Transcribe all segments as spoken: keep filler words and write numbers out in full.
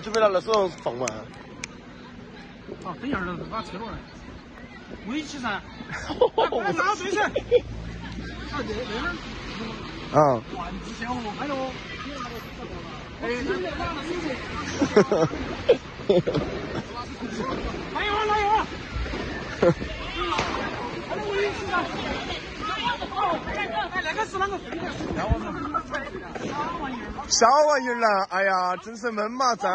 准备了那时候放嘛。 好，等一会儿把车落来。围起噻。来拿对噻。啊，这这边。 啊。 万字线哦，哎呦。哎，来一会儿，来一会儿。还能围起噻。哎，那个是啷个飞的？ 小玩意儿了，哎呀，真是闷嘛正。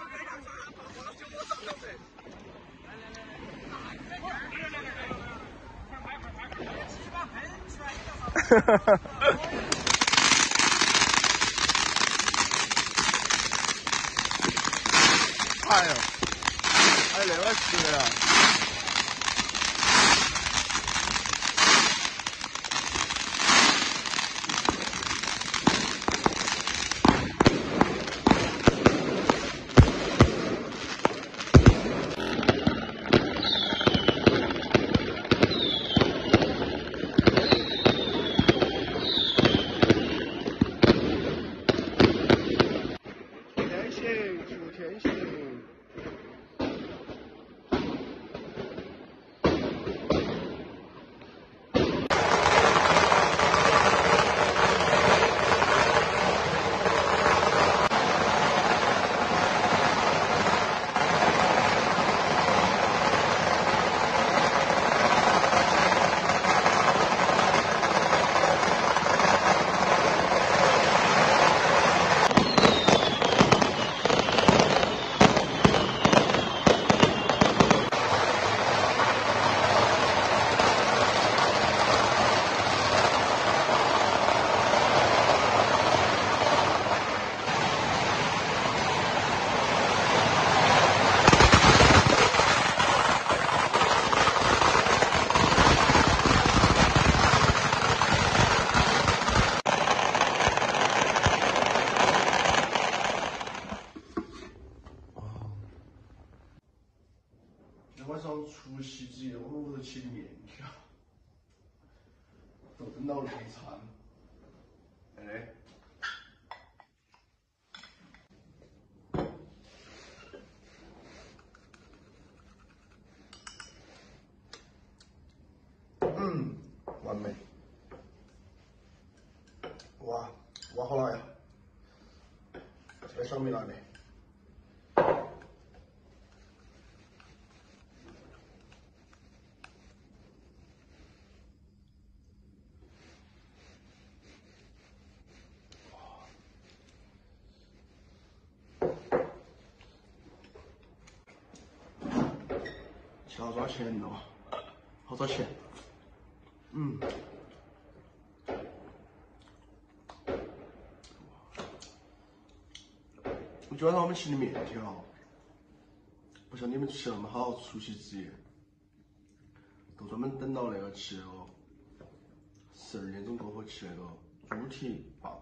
哈哈哈。哎呦，哎，那个是了。天行，祝天行。晚上除夕之夜，我们屋头起的面条，都等到内餐。哎嘞，嗯，完美。哇，哇好辣呀！这个小米辣的。要多少钱哦？好多钱？嗯。今晚上我们吃的面条，不像你们吃那么好，除夕之夜，都专门等到那个吃那个十二点钟过后吃那个猪蹄膀。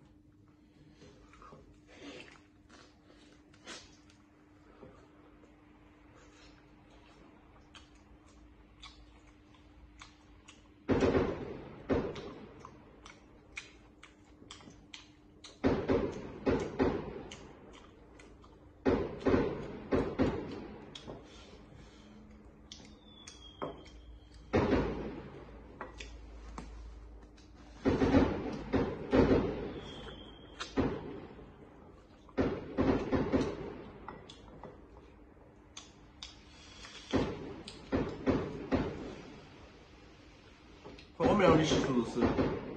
我们俩的习俗是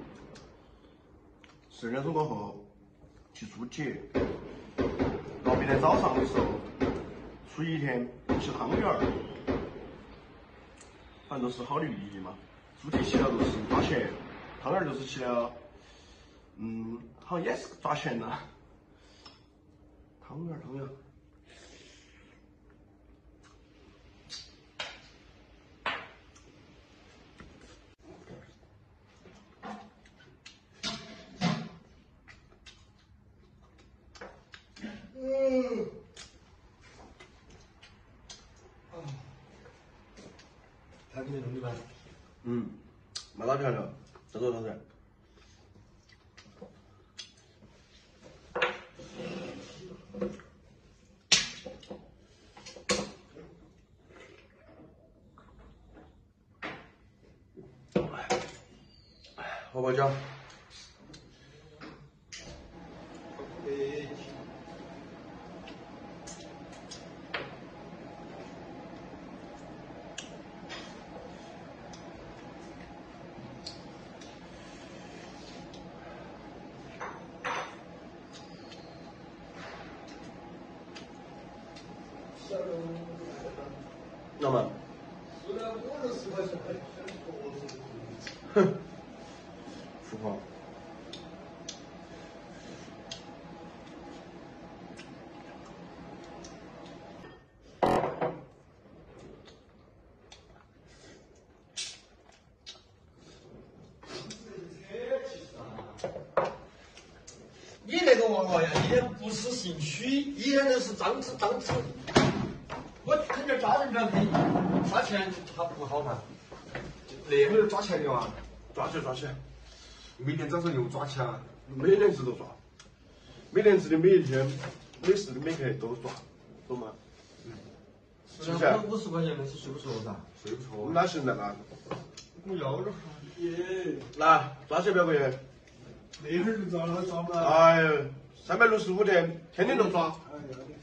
十二点钟过后去猪节，然后明天早上的时候，初一天吃汤圆儿，反正都是好的寓意嘛。猪蹄吃了就是抓钱，汤圆儿就是吃了，嗯，好像也是抓钱呐。汤圆儿，汤圆儿。嗯，啊，太美了，对吧？嗯，蛮大漂亮，这个倒是。 泡泡脚。那么，哼，富豪。 你那个娃娃呀，一点不思进取，一点都是张弛张弛。我肯定家人长给你花钱，他不好办。 那会儿抓钱的哇，抓起来抓起来， 明天早上又抓起啊！ 每年值都抓，每年值的每一天，每时的每刻都抓，懂吗？ 是啊，五十块钱那是睡不着噻， 睡不着。 哪行在哪？ 我要了。 耶， 来，抓起表个月。 那会儿就抓了抓不了。 哎呀，三百六十五天，天天都抓。 哎呀。